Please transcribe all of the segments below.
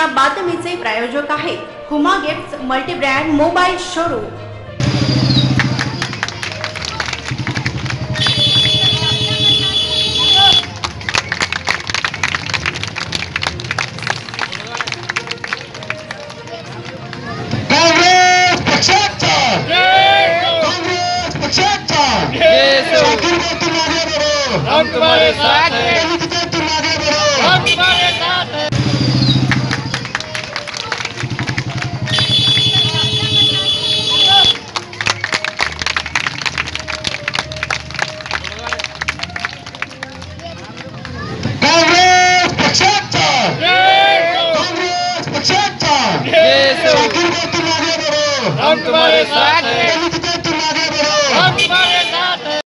या बातमीचे प्रायोजक आहेत Huma gifts multibrand mobile showroom. हम तुम्हारे साथ हैं, हम तुम्हारे साथ हैं। हम तुम्हारे साथ हैं, हम तुम्हारे साथ हैं।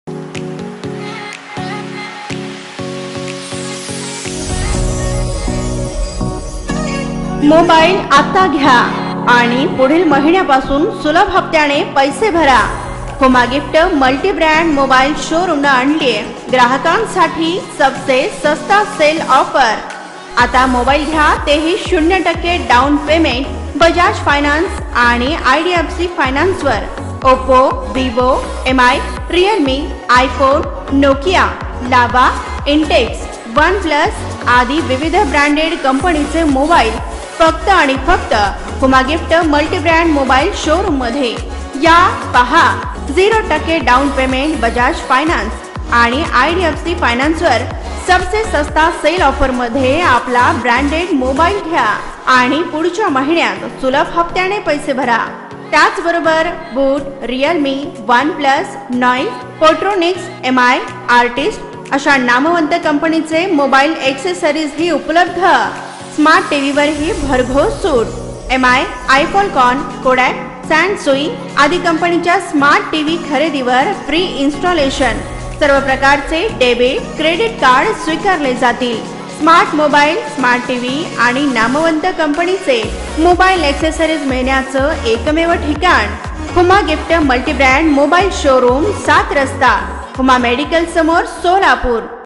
मोबाईल आता घ्या आणि पुढील महिन्यापासून सुलभ हप्त्याने पैसे भरा। Huma gift multi brand mobile showroom आणली ग्राहकांसाठी सबसे सस्ता सेल ऑफर। आता मोबाईल घ्या तेही 0% डाउन पेमेंट बजाज फायनान्स आणि IDFC फायनान्स वर। Oppo, Vivo, MI, Realme, iPhone, Nokia, Lava, Intex, OnePlus आदी विविध ब्रँडेड कंपनीचे मोबाईल फक्त आणि फक्त Huma gift multi brand mobile showroom मध्ये। या पहा 0% डाउन पेमेंट बजाज फायनान्स आणि IDFC फायनान्स वर सबसे सस्ता सेल ऑफर मध्ये आपला ब्रँडेड मोबाईल घ्या आणि पुढच्या महिन्यात सुलभ हप्त्याने पैसे भरा। त्याचबरोबर boAt, Realme, OnePlus, Noise, Portronics, MI, artist अशा नामवंत कंपनीचे मोबाईल एक्सेसरीज ही उपलब्ध। स्मार्ट टीव्ही वर ही भरघोस सूट। MI, आयफॉलकॉन, कोडॅक, सॅमसुई आदी कंपनीच्या स्मार्ट टीव्ही खरेदीवर फ्री इन्स्टॉलेशन। सर्व प्रकारचे डेबिट, क्रेडिट कार्ड स्वीकारले जातील। स्मार्ट मोबाईल, स्मार्ट टीव्ही आणि नामवंत कंपनीचे मोबाईल एक्सेसरीज मिळण्याचं एकमेव ठिकाण Huma gift multi brand mobile showroom, 7 रस्ता, हुमा मेडिकल समोर, सोलापूर।